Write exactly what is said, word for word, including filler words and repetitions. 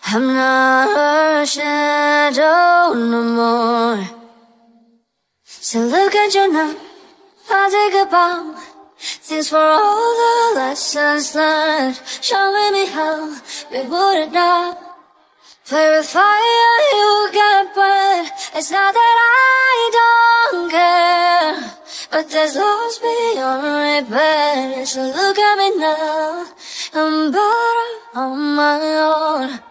I'm not a shadow no more. So look at you now, I think about thanks for all the lessons learned, showing me how we wouldn't die. Play with fire, you get burned. It's not that I don't care, but there's loss beyond repair. So look at me now, I'm better on my own.